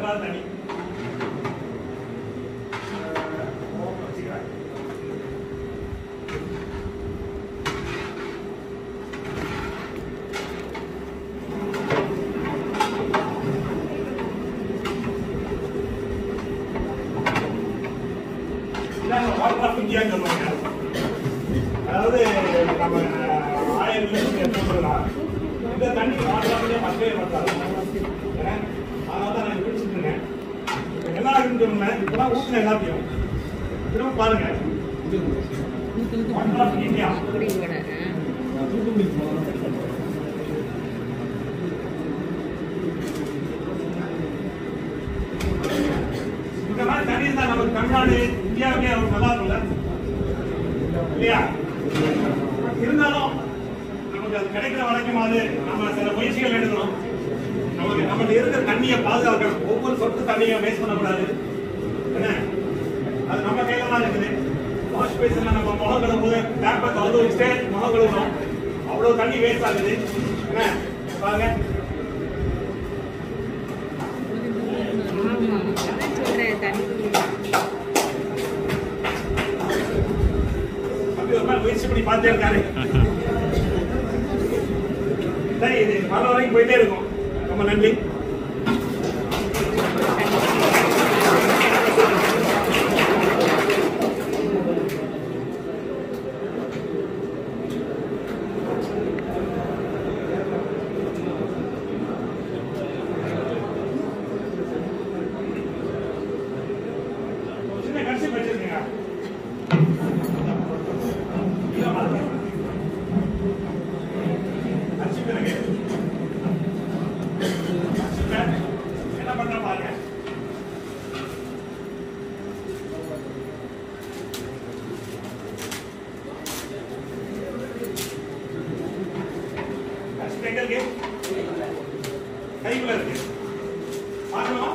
Tumbler தண்ணி water of இந்தியான்னு சொல்லுவாங்க. அதாவது நம்ம 1000 லிட்டர் சொல்லலாம். இந்த தண்ணி வாட்டர் ஆஃப் இந்தியா மக்களே பார்த்தாரு. அதனால தான் நான் பிடிச்சிட்டு இருக்கேன். என்ன ஆகுதுன்னு சொன்னேன், இப்போதான் ஊற்றின எல்லாத்தையும் திரும்ப பாருங்க. வாட்டர் ஆஃப் இந்தியா இந்த மாதிரி தண்ணி தான் நமக்கு தமிழ்நாடு இந்தியாவுக்கே ஒரு நல்லா இருக்குல்ல இல்லையா? இருந்தாலும் நமக்கு அது கிடைக்கிற வரைக்கும் அது நம்ம சில முயற்சிகள் எடுக்கணும். நமக்கு நம்ம இருக்கிற தண்ணியை பாதுகாக்கணும். ஒவ்வொரு சொட்டு தண்ணியை வேஸ்ட் பண்ணக்கூடாது. என்ன அது நம்ம கையில தான் இருக்குது. வாஷ் பேசினா நம்ம முகம் கழுவும்போது டேப்பை திறந்து வச்சுட்டே முகம் கழுவணும். அவ்வளவு தண்ணி வேஸ்ட் ஆகுது. என்ன பாருங்க, முயற்சி பண்ணி பார்த்தே இருக்காரு. சரி, இது வர வரைக்கும் போயிட்டே இருக்கும். ரொம்ப நன்றி. சின்ன கட்சி வச்சிருக்கீங்க. என்ன பண்ற பாருங்க. கைக்குள்ள இருக்கு பாக்கணுமா?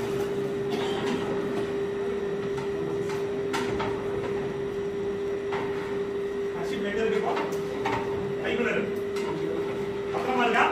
கைக்குள்ள இருக்கு. பக்கமா இருக்கா?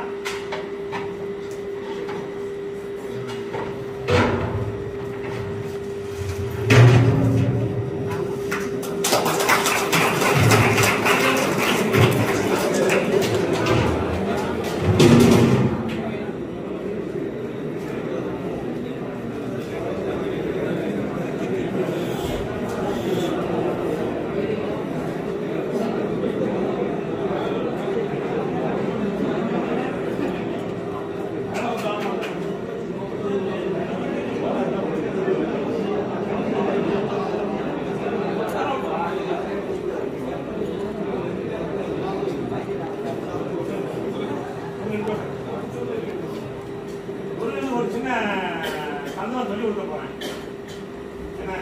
ஒரு சின்ன சந்தோஷம் சொல்லி கொடுக்க போறேன். என்ன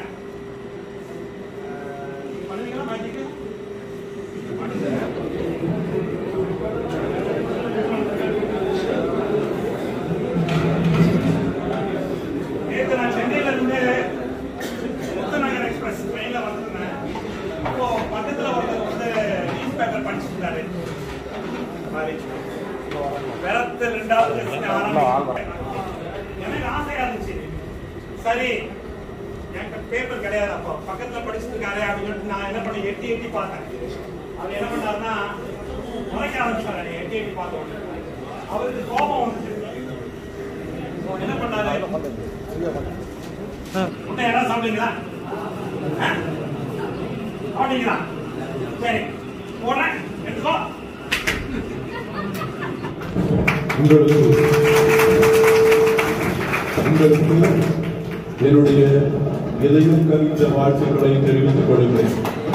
பண்ணுவீங்களா? மேஜிக்கு நேற்று நான் சென்னையில இருந்து முத்துநகர் எக்ஸ்பிரஸ் ட்ரெயின்ல வந்துருந்தேன். அப்போ பக்கத்துல ஒருத்தர் வந்து நியூஸ் பேப்பர் படிச்சுட்டு இருந்தாரு. வெறத்து 2வது எனக்கு ஆசையா இருந்துச்சு. சரி, எனக்கு பேப்பர் கிடையாது. அப்போ பக்கத்துல படிச்சிருக்காரு அப்படின்னு நான் என்ன பண்ணி எட்டி எட்டி பார்த்தேன். அவர் என்ன பண்ணாருன்னா முறைக்க ஆரம்பிச்சாரு. எட்டி எட்டி பார்த்த உடனே அவருக்கு கோபம் வந்துச்சு. என்ன பண்ணாரு, முட்டை யாராவது சாப்பிட்டீங்களா? சாப்பிட்டீங்களா? சரி போடுறேன், எடுத்துக்கோ. உங்களுக்கு என்னுடைய எதையும் கவித்த வாழ்த்துக்களை தெரிவித்துக் கொள்கிறேன்.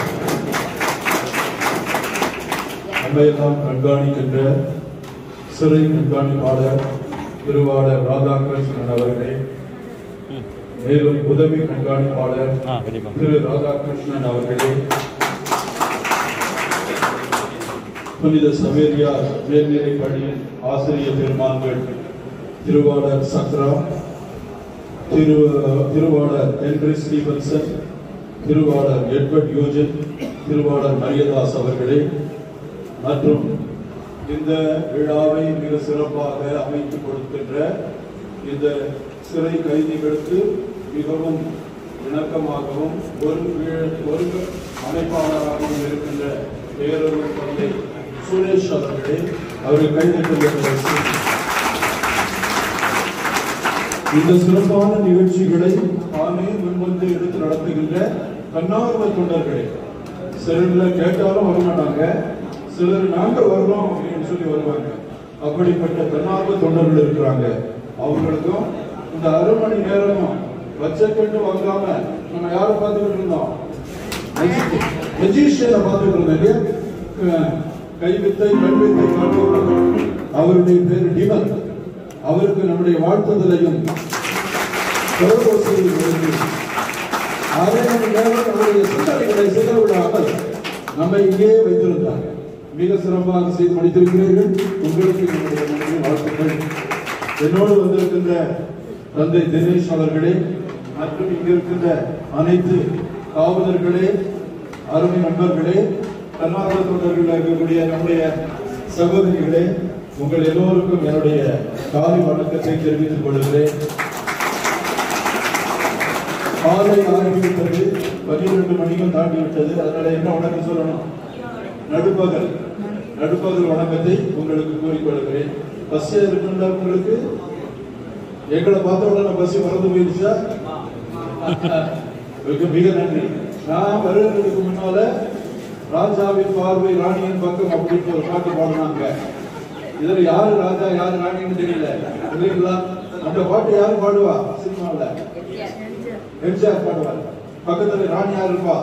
நம்மையெல்லாம் கண்காணிக்கின்ற சிறை கண்காணிப்பாளர் திருவாளர் ராதாகிருஷ்ணன் அவர்களே, மேலும் உதவி கண்காணிப்பாளர் திரு ராதாகிருஷ்ணன் அவர்களே, புனித சவேரியார் மேல்நிலைப் பள்ளியின் ஆசிரியர் பெருமான்கள் திருவாளர் சக்ரா, திருவாளர் ஹென்ரி ஸ்டீவன்சன், திருவாளர் எட்வர்ட் யூஜன், திருவாளர் மரியதாஸ் அவர்களே, மற்றும் இந்த விழாவை மிக சிறப்பாக அமைத்துக் கொடுக்கின்ற இந்த சிறை கைதிகளுக்கு மிகவும் இணக்கமாகவும் ஒரு அமைப்பாளராகவும் இருக்கின்ற பேரூர் தந்தை சுரேஷ் அவர்களே, அவர்கள் கைதட்டுள்ள இந்த சிறப்பான நிகழ்ச்சிகளை தானே முன்வந்து எடுத்து நடத்துகின்ற தன்னார்வ தொண்டர்களே, சிலர் கேட்டாலும் வரமாட்டாங்க, சிலர் நாங்க வரணும் அப்படின்னு சொல்லி வருவாங்க. அப்படிப்பட்ட தன்னார்வ தொண்டர்கள் இருக்கிறாங்க. அவங்களுக்கும் இந்த அரை மணி நேரமும் பட்ஜெட் வாங்காம நம்ம யாரை பார்த்துக்கிட்டு இருந்தோம்? மெஜிஷியனை பார்த்துட்டு இருந்தோம் இல்லையா? கைவித்தை கல்வித்தை காட்டுவவர், அவருடைய பேர் டிமல். அவருக்கு நம்முடைய வாழ்த்துதலையும் அரை மணி நேரம் நம்முடைய சிந்தனைகளை செலவிடாமல் நம்மை இங்கே வைத்திருந்தாங்க. மிக சிறப்பாக செய்து முடித்திருக்கிறீர்கள். உங்களுக்கு என்னுடைய நன்றி, வாழ்த்துக்கள். என்னோடு வந்திருக்கின்ற தந்தை தினேஷ் அவர்களே மற்றும் இங்க இருக்கின்ற அனைத்து காவலர்களே, அருமை நண்பர்களே, தன்னார்வ தொண்டர்கள் இருக்கக்கூடிய நம்முடைய சகோதரிகளே, உங்கள் எல்லோருக்கும் என்னுடைய காலை வணக்கத்தை தெரிவித்துக் கொள்கிறேன். காலை ஆரம்பித்தது 12 மணிக்கும் தாண்டிவிட்டது. அதனால என்ன வணக்கம் சொல்லணும்? நடுப்பகல் வணக்கத்தை உங்களுக்கு கூறிக்கொள்கிறேன். பஸ் இருக்கின்றவங்களுக்கு எங்களை பார்த்த உடனே பஸ் மறந்து போயிடுச்சா? மிக நன்றி. நான் வருவதற்கு முன்னால ராஜாவின் பார்வை ராணியின் பக்கம் அப்படின்னு ஒரு பாட்டு பாடினாங்க. இதுல யாரு ராஜா யாரு ராணின்னு தெரியல இல்லைங்களா? அந்த பாட்டு யாரு பாடுவா? சினிமாவில் எம்ஜிஆர் பாடுவார். பக்கத்துல ராணி யாரு இருப்பா?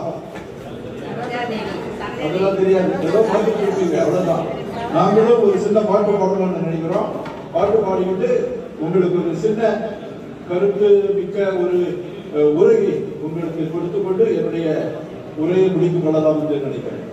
அதெல்லாம் தெரியாது. ஏதோ பாட்டு கொடுப்பீங்க, அவ்வளவுதான். நாங்களும் ஒரு சின்ன பாட்டு பாடலாம்னு நினைக்கிறோம். பாட்டு பாடிவிட்டு உங்களுக்கு ஒரு சின்ன கருத்து மிக்க ஒரு உரையை உங்களுக்கு கொடுத்துக் கொண்டு என்னுடைய உரையை முடித்துக் கொள்ளலாம் என்று நினைக்கிறேன்.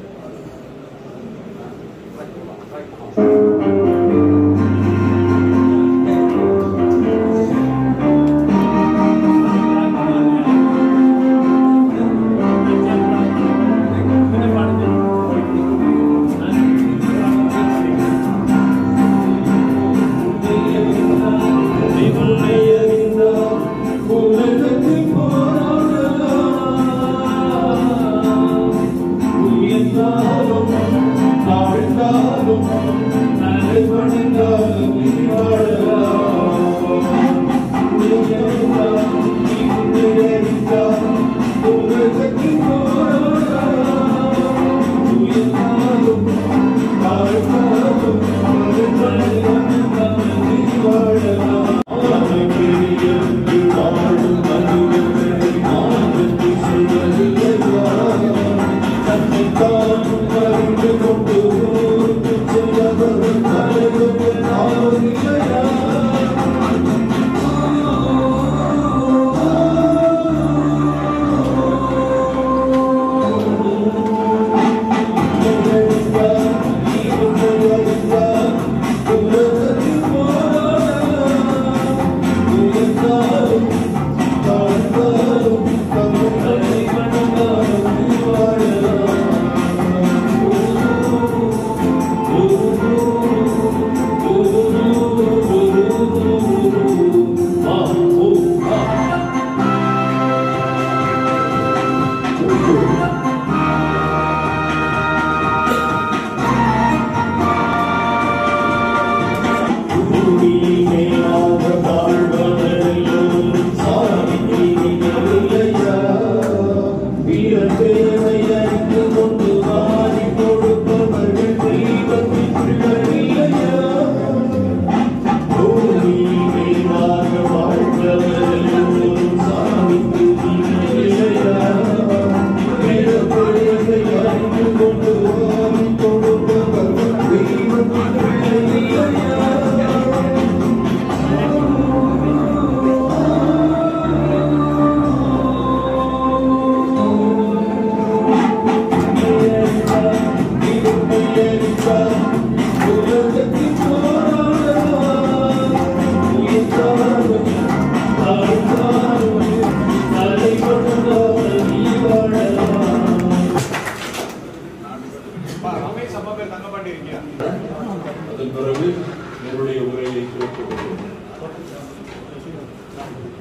அதன் பிறகு என்னுடைய உரையை கேட்டுக்கொள்கிறேன்.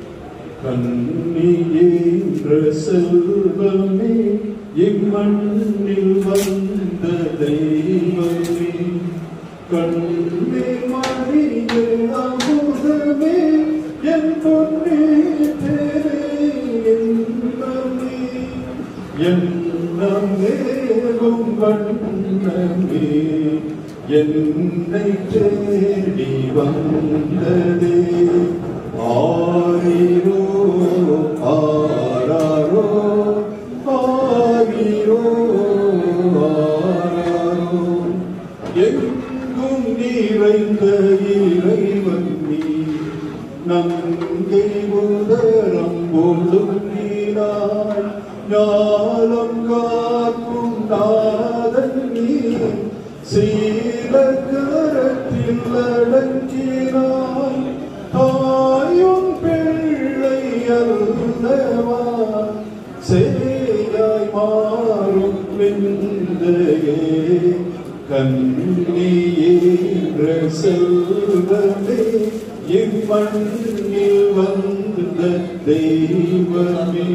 கண்ணியேன்ற செல்வமே இம்மண்ணில் வந்த தெய்வமே, கண்ணே மணியே அமுதமே என் பொன்னே தேரே இன்பமே, என்னமேவும் வண்ணமே என்னை தேடி வந்ததே. ஆரிரோ ஆராரோ ஆரிரோ ஆராரோ, எங்கும் நிறைந்த இறைவன் நீ, நங்கை உதரம் ஒழுங்கினாய், ஞானம் காக்கும் நாதன் நீ, சீலக்கரத்தில் அடங்கினாய், தாயும் பிள்ளை அல்லவா, சேயாய் மாறும் விந்தையே, கண்ணியேன்ற செல்வமே இம்மண்ணில் வந்த தெய்வமே.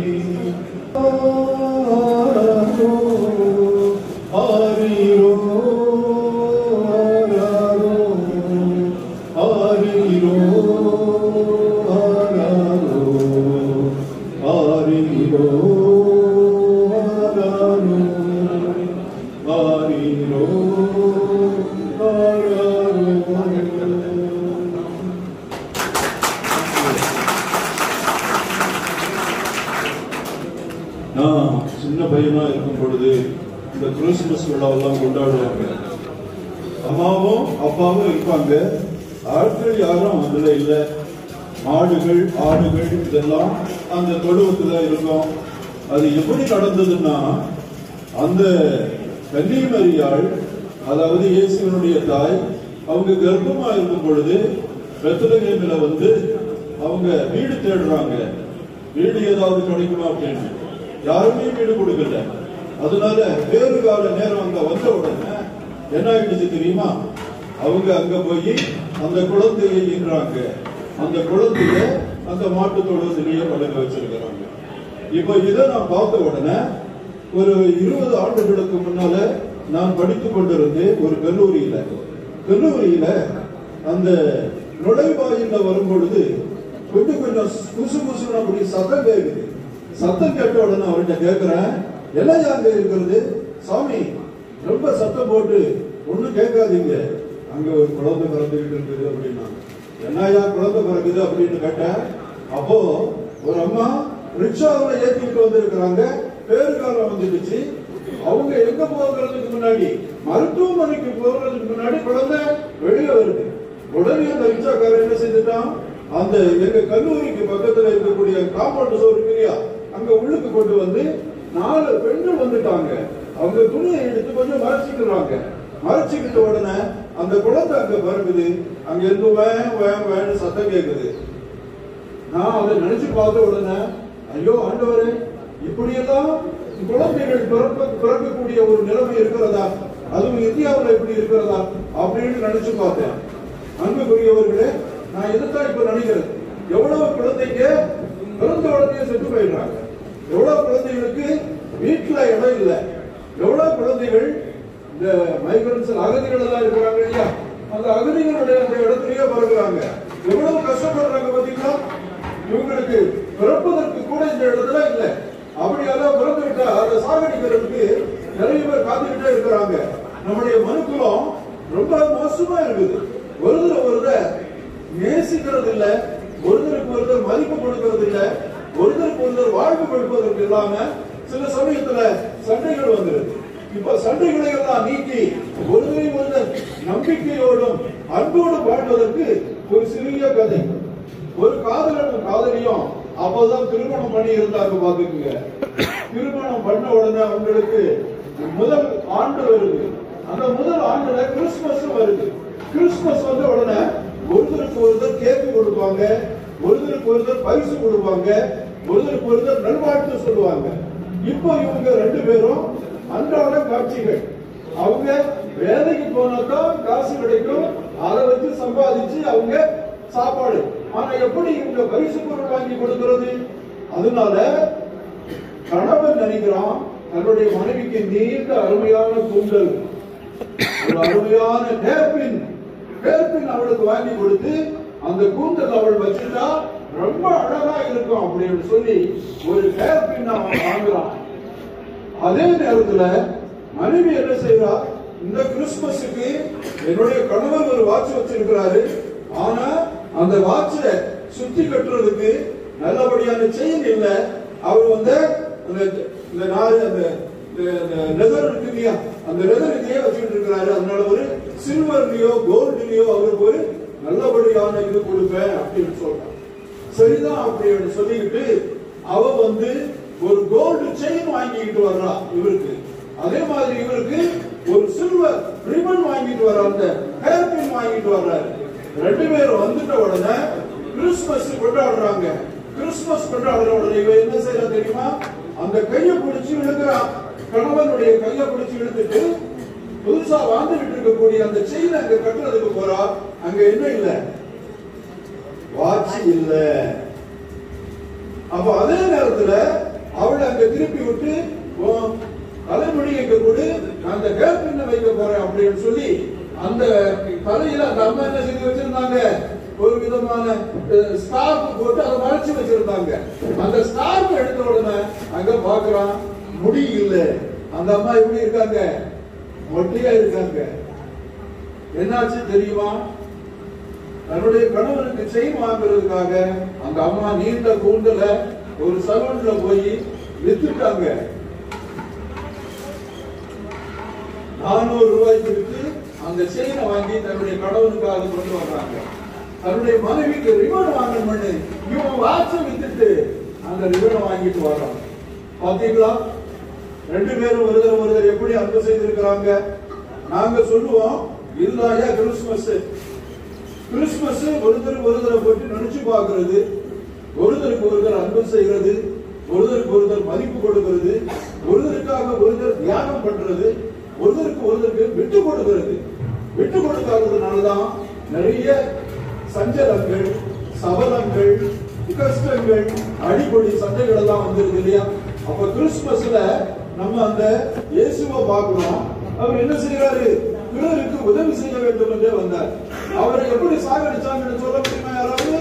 ஆரிரோ ஆரிரோ ஆரிரோ ஆரிரோ ஆரிரோ நான் சின்ன பையனா இருக்கும் பொழுது இந்த கிறிஸ்துமஸ் விழாவெல்லாம் கொண்டாடுவாங்க. அம்மாவும் அப்பாவும் இருப்பாங்க, ஆட்கள் யாரும் அதுல இல்லை. மாடுகள் ஆடுகள் இதெல்லாம் அந்த தொழுவத்துல இருக்கும். அது எப்படி நடந்ததுன்னா, அந்த கன்னிமரியாள், அதாவது இயேசுவினுடைய தாய், அவங்க கர்ப்பமா இருக்கும் பொழுது பெத்லகேமில வந்து அவங்க வீடு தேடுறாங்க. வீடு ஏதாவது கிடைக்குமா அப்படின்னு யாருமே வீடு கொடுக்கல. அதனால வேறு கால நேரம் அங்க வந்த உடனே என்ன ஆயிடுச்சு தெரியுமா, அவங்க அங்க போய் அந்த குழந்தையை ஈன்றாங்க. அந்த குழந்தைய அந்த மாட்டு தொழுவத்திலேயே பழக வச்சிருக்கிறாங்க. இப்ப இதை நான் பார்த்த உடனே, ஒரு 20 ஆண்டுகளுக்கு முன்னால நான் படித்துக் கொண்டிருந்தேன் ஒரு கல்லூரியில. அந்த நுழைவாயில வரும் பொழுது கொஞ்சம் குசு குசுன்னு அப்படி சத்தம் கேட்குது. சத்தம் கேட்ட உடனே அவர்கிட்ட கேட்கிறேன், எல்லாம் அங்க இருக்கிறது சாமி, ரொம்ப சத்தம் போட்டு ஒண்ணும் கேட்காதீங்க, அங்க ஒரு குழந்தை பிறந்துகிட்டு இருக்குது அப்படின்னா. என்னையா குழந்தை பிறகுது அப்படின்னு கேட்டேன். அப்போ ஒரு அம்மா ரிக்ஷாவில் ஏற்றிட்டு வந்திருக்கிறாங்க. பேரு காலம் வந்துடுச்சு. அவங்க எங்க போகிறதுக்கு முன்னாடி, மருத்துவமனைக்கு போகிறதுக்கு முன்னாடி குழந்தை வெளியே வருது. உடனே அந்த ரிக்ஷாக்காரர் என்ன செஞ்சுட்டான், அந்த எங்க கல்லூரிக்கு பக்கத்துல இருக்கக்கூடிய காம்பவுண்ட் சோறு இல்லையா, அங்க உள்ளுக்கு கொண்டு வந்து 4 பெண்கள் வந்துட்டாங்க. அவங்க துணியை எடுத்து கொஞ்சம் மறைச்சிக்கிறாங்க. மறைச்சிக்கிட்ட உடனே அந்த குழந்தை அங்க பிறகுது. அங்க இருந்து வேன்னு சத்தம் கேட்குது. நான் அதை நினைச்சு பார்த்த உடனே, ஐயோ ஆண்டவரே, இப்படியெல்லாம் குழந்தைகள் பிறக்கக்கூடிய ஒரு நிலைமை இருக்கிறதா, அதுவும் இந்தியாவில் இப்படி இருக்கிறதா அப்படின்னு நினைச்சு பார்த்தேன். அன்புக்குரியவர்களே, நான் இதைத்தான் இப்ப நினைக்கிறேன். எவ்வளவு குழந்தைங்க பிறந்த உடனே செத்து போயிடுறாங்க, எவ்வளவு குழந்தைகளுக்கு வீட்டுல இடம் இல்லை, எவ்வளவு குழந்தைகள் இந்த மைக்ரன்ஸ் அகதிகள் எல்லாம் இருக்கிறாங்க இல்லையா, அந்த அகதிகளுடைய அந்த இடத்துலயே பிறகுறாங்க. எவ்வளவு கஷ்டப்படுறாங்க பாத்தீங்களா. இவங்களுக்கு பிறப்பதற்கு கூட இந்த இடத்துல இல்லை. அப்படியெல்லாம் பிறந்து விட்டா அதை சாகடிக்கிறதுக்கு நிறைய பேர் காத்துக்கிட்டே இருக்கிறாங்க. நம்முடைய மனுக்குலம் ரொம்ப மோசமா இருக்குது. ஒருத்தர் நேசிக்கிறது இல்ல, ஒருத்தருக்கு ஒருத்தர் மதிப்பு கொடுக்கிறது இல்ல, ஒருத்தருக்கு ஒருத்தர் வாழ்வு கொடுப்பதற்கு இல்லாம சில சமயத்துல சண்டைகள் வந்துருது. இப்ப சண்டைகளை எல்லாம் நீக்கி ஒருவரை ஒருத்தர் நம்பிக்கையோடும் அன்போடும் வாழ்வதற்கு ஒரு சிறிய கதை. ஒரு காதலனும் காதலியும் அப்போதான் திருமணம் பண்ணி இருந்தாங்க பாத்துக்குங்க. திருமணம் பண்ண உடனே அவங்களுக்கு முதல் ஆண்டு வருது. அந்த முதல் ஆண்டுல கிறிஸ்துமஸ் வருது. கிறிஸ்துமஸ் வந்த உடனே ஒருத்தருக்கு ஒருத்தர் கேக்கு கொடுப்பாங்க, ஒருத்தருக்கு ஒருத்தர் பரிசு கொடுப்பாங்க, ஒருத்தருக்கு ஒருத்தர் நல்வாழ்த்து சொல்லுவாங்க. இப்போ இவங்க 2 பேரும் அன்றாட காட்சிகள். அவங்க வேலைக்கு போனாதான் காசு கிடைக்கும், அதை வச்சு சம்பாதிச்சு அவங்க சாப்பாடு ஆனா எப்படி இவங்க பரிசு பொருள் வாங்கி கொடுக்கிறது? அதனால கணவன் நினைக்கிறான் தன்னுடைய மனைவிக்கு நீண்ட அருமையான கூந்தல், ஒரு அருமையான ஹேர்பின் அவளுக்கு வாங்கி கொடுத்து அந்த கூந்தல் அவள் வச்சுட்டா ரொம்ப அழகா இருக்கும் அப்படின்னு சொல்லி ஒரு ஹேர்பின் அவன் வாங்குறான். அதே நேரத்துல மனைவி என்ன செய்யறா? இந்த கிறிஸ்துமஸுக்கு என்னுடைய கணவர் ஒரு வாட்ச் வச்சிருக்கிறாரு, ஆனா அந்த வாட்சை சுத்தி கட்டுறதுக்கு நல்லபடியான செயின் இல்ல. அவர் வந்து இந்த நாள் அந்த லெதர் இருக்கு இல்லையா, அந்த லெதர் இதையே வச்சுட்டு இருக்கிறாரு. அதனால ஒரு சில்வர்லயோ கோல்டுலயோ அவருக்கு ஒரு நல்லபடியான இது கொடுப்பேன் அப்படின்னு சொல்றான். சரிதான் அப்படின்னு சொல்லிக்கிட்டு அவ வந்து ஒரு கோல்டு செயின் வாங்கிட்டு வர்றா இவருக்கு. அதே மாதிரி இவருக்கு ஒரு சில்வர் ரிபன் வாங்கிட்டு வர்ற, அந்த ஹேர் பின் வாங்கிட்டு வர்றாரு. ரெண்டு பேரும் வந்துட்ட உடனே கிறிஸ்துமஸ் கொண்டாடுறாங்க. கிறிஸ்துமஸ் கொண்டாடுற உடனே இவ என்ன செய்யறா தெரியுமா? அந்த கையை பிடிச்சு இழுக்கிறான். கணவனுடைய கையை பிடிச்சு இழுத்துட்டு புதுசா வாழ்ந்துகிட்டு இருக்கக்கூடிய அந்த செயின் அங்க கட்டுறதுக்கு போறா. அங்க என்ன இல்ல? வாட்ச் இல்ல. அப்ப அதே நேரத்துல அவளை அங்க திருப்பி விட்டு தலைமுடி எங்க கொடு, அந்த ஹேர் பின்ன வைக்க போறேன் அப்படின்னு சொல்லி அந்த தலையில அந்த அம்மா என்ன செஞ்சு வச்சிருந்தாங்க? ஒரு விதமான ஸ்கார்ப் போட்டு அதை மறைச்சு வச்சிருந்தாங்க. அந்த ஸ்கார்ப் எடுத்த உடனே அங்க பாக்குறான், முடி இல்ல. அந்த அம்மா எப்படி இருக்காங்க? மொட்டையா இருக்காங்க. என்னாச்சு தெரியுமா? தன்னுடைய கணவனுக்கு செயின் வாங்குறதுக்காக அந்த அம்மா நீண்ட கூந்தல ஒரு சலூன்ல போய் வித்துட்டாங்க. 400 ரூபாய்க்கு வித்து அந்த செயினை வாங்கி தன்னுடைய கணவனுக்காக கொண்டு வர்றாங்க. தன்னுடைய மனைவிக்கு ரிபன் வாங்கணும்னு இவன் வாட்சை வித்துட்டு அந்த ரிபனை வாங்கிட்டு வர்றான். பாத்தீங்களா? ரெண்டு பேரும் ஒருத்தர் எப்படி அன்பு செய்திருக்கிறாங்க. நாங்க சொல்லுவோம், இதுதாயா கிறிஸ்துமஸ். கிறிஸ்துமஸ் ஒருத்தரை போட்டு நினைச்சு பார்க்கிறது, ஒருத்தருக்கு ஒருத்தர் அன்பு செய்கிறது, ஒருத்தருக்கு ஒருத்தர் மதிப்பு கொடுக்கிறது, ஒருத்தருக்காக ஒருத்தர் தியாகம் பண்றது, ஒருத்தருக்கு விட்டு கொடுக்கிறது. விட்டு கொடுக்காததுனாலதான் நிறைய சஞ்சலங்கள், சபலங்கள், கஷ்டங்கள், அடிப்படை சண்டைகள் எல்லாம் வந்துருது இல்லையா? அப்ப கிறிஸ்துமஸ்ல நம்ம அந்த இயேசுவை பார்க்கிறோம். அவர் என்ன செய்யறாரு? பிறருக்கு உதவி செய்ய வேண்டும் என்றே வந்தார். அவரை எப்படி சாகடிச்சாங்கன்னு சொல்ல முடியுமா? யாராவது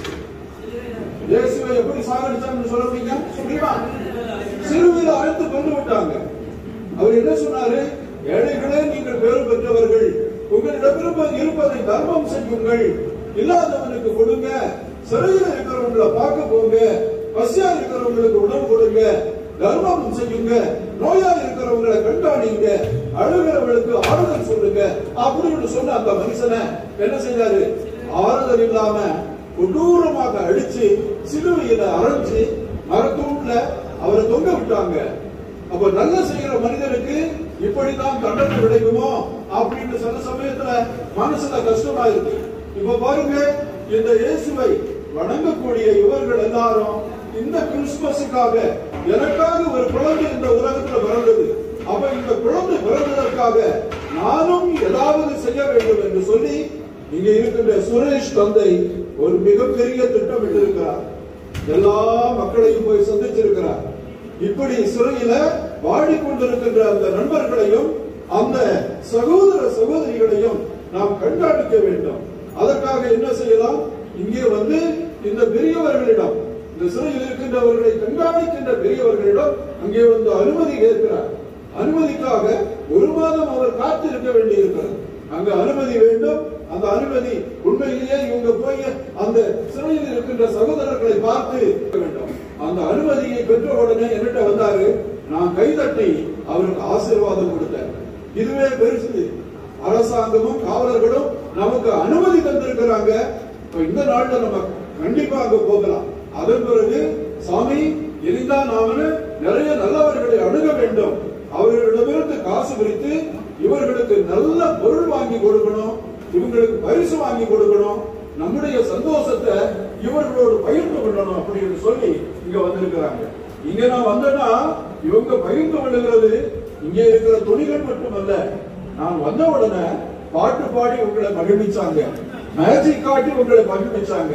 இயேசுவை எப்படி சாகடிச்சாங்கன்னு சொல்ல முடியுமா? சிலுவையில் அழைத்து கொண்டு விட்டாங்க. அவர் என்ன சொன்னாரு? ஏழைகளே, நீங்கள் பேறு பெற்றவர்கள், உங்களிடம் இருப்பதை தர்மம் செய்யுங்கள், இல்லாதவனுக்கு கொடுங்க, சிறையில் இருக்கிறவங்களை பார்க்க போங்க, பசியா இருக்கிறவங்களுக்கு உணவு கொடுங்க, தர்மம் செய்யுங்க, நோயா இருக்கிறவங்களை கண்டாடிங்க, அழுகிறவர்களுக்கு ஆறுதல் சொல்லுங்க அப்படின்னு சொன்ன அந்த மனுஷனை என்ன செய்தாரு? ஆறுதல் இல்லாம கொடூரமாக அடிச்சு சிலுவையில அரைஞ்சு மரத்தூண்ல அவரை தொங்க விட்டாங்க. அப்ப நல்ல செய்கிற மனிதனுக்கு இப்படித்தான் தண்டனை கிடைக்குமோ அப்படின்னு சில சமயத்துல மனசுல கஷ்டமா இருக்கு. இப்ப பாருங்க, இந்த இயேசுவை வணங்கக்கூடிய இவர்கள் எல்லாரும் இந்த கிறிஸ்துமஸுக்காக எனக்காக ஒரு குழந்தை இந்த உலகத்துல பிறந்தது, அப்ப இந்த குழந்தை பிறந்ததற்காக நானும் ஏதாவது செய்ய வேண்டும் என்று சொல்லி இங்க இருக்கின்ற சுரேஷ் தந்தை ஒரு மிகப்பெரிய திட்டமிட்டு இருக்கிறார். எல்லா மக்களையும் போய் சந்திச்சிருக்கிறார். இப்படி சிறையில வாடிக்கொண்டிருக்கின்ற அந்த நண்பர்களையும் அந்த சகோதர சகோதரிகளையும் நாம் கண்காணிக்க வேண்டும். அதற்காக என்ன செய்யலாம்? இங்கே வந்து இந்த பெரியவர்களிடம், இந்த சிறையில் இருக்கின்றவர்களை கண்காணிக்கின்ற பெரியவர்களிடம் அங்கே வந்து அனுமதி கேட்கிறார். அனுமதிக்காக 1 மாதம் அவர் காத்திருக்க வேண்டி இருக்கிறது. அங்க அனுமதி வேண்டும். அந்த அனுமதி உண்மையிலேயே இவங்க போய் அந்த சிறையில் இருக்கின்ற சகோதரர்களை பார்த்து வேண்டும். அந்த அனுமதியை பெற்ற உடனே என்னட்ட வந்தாரு. நான் கைதட்டி அவருக்கு ஆசீர்வாதம் கொடுத்தேன். இதுவே பெருசு. அரசாங்கமும் காவலர்களும் நமக்கு அனுமதி தந்திருக்கிறாங்க. இந்த நாள்ல நம்ம கண்டிப்பா அங்க போகலாம். அதன் பிறகு சாமி இனிதான் நாம நிறைய நல்லவர்களை அணுக வேண்டும், அவர்களிடமிருந்து காசு பிரித்து இவர்களுக்கு நல்ல பொருள் வாங்கி கொடுக்கணும், இவங்களுக்கு பரிசு வாங்கி கொடுக்கணும், நம்முடைய சந்தோஷத்தை இவர்களோடு பகிர்ந்து கொள்ளணும் அப்படின்னு சொல்லி இங்க வந்திருக்கிறாங்க. இங்க நான் வந்தேன்னா இவங்க பகிர்ந்து கொள்ளுகிறது இங்க இருக்கிற துணிகள் மட்டுமல்ல. நான் வந்த உடனே பாட்டு பாடி உங்களை மகிழ்விச்சாங்க, மேஜிக் காட்டி உங்களை மகிழ்விச்சாங்க.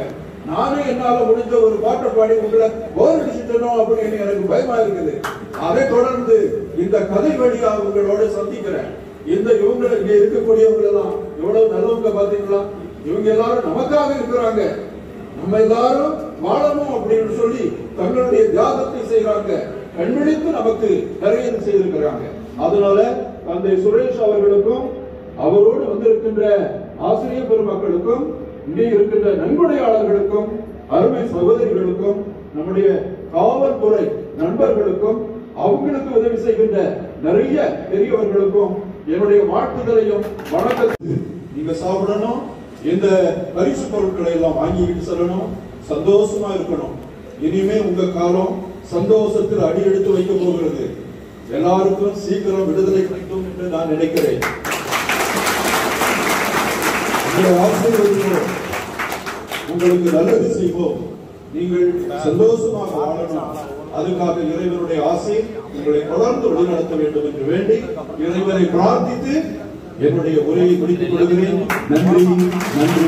நானே என்னால முடிஞ்ச ஒரு பாட்டை பாடி உங்களை போர் அடிச்சுட்டோம் அப்படின்னு எனக்கு பயமா இருக்குது. அதை தொடர்ந்து இந்த கதை வழியா உங்களோட சந்திக்கிறேன். இவங்க இங்க இருக்கக்கூடியவங்க எல்லாம் எவ்வளவு நல்லவங்க பாத்தீங்களா? இவங்க எல்லாரும் நமக்காக இருக்கிறாங்க. நம்ம எல்லாரும் வாழணும் அப்படின்னு சொல்லி தங்களுடைய தியாகத்தை செய்யறாங்க. கண்விழித்து நமக்கு நிறைய செய்திருக்கிறாங்க. அதனால தந்தை சுரேஷ் அவர்களுக்கும் அவரோடு வந்திருக்கின்ற ஆசிரியர் பெருமக்களுக்கும் இங்கே இருக்கின்ற நன்கொடையாளர்களுக்கும் அருமை சகோதரிகளுக்கும் நம்முடைய காவல்துறை நண்பர்களுக்கும் அவங்களுக்கு உதவி செய்கின்ற நிறைய பெரியவர்களுக்கும் என்னுடைய வாழ்த்துதலையும் வணக்கத்தை. நீங்க சாப்பிடணும், இந்த பரிசு பொருட்களை எல்லாம் வாங்கிட்டு செல்லணும், சந்தோஷமா இருக்கணும். இனிமே உங்க காலம் சந்தோஷத்தில் அடி எடுத்து வைக்க போகிறது. எல்லாருக்கும் சீக்கிரம் விடுதலை கிடைக்கும் என்று நான் நினைக்கிறேன். உங்களுக்கு நல்லது செய்வோம். நீங்கள் சந்தோஷமாக வாழணும். அதுக்காக இறைவனுடைய ஆசை உங்களை தொடர்ந்து வழிநடத்த வேண்டும் என்று வேண்டி இறைவனை பிரார்த்தித்து என்னுடைய உரையை முடித்துக் கொள்கிறேன். நன்றி, நன்றி.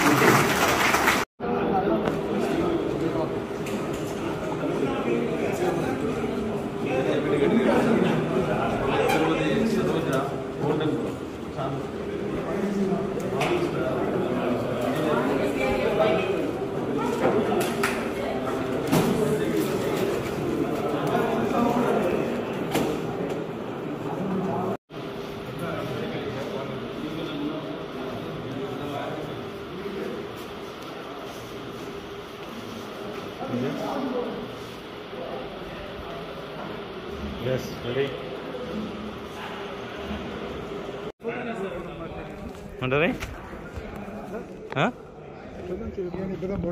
Yes, ready. Mandare? Huh?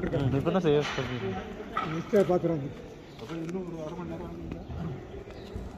இப்பதான் செய்ய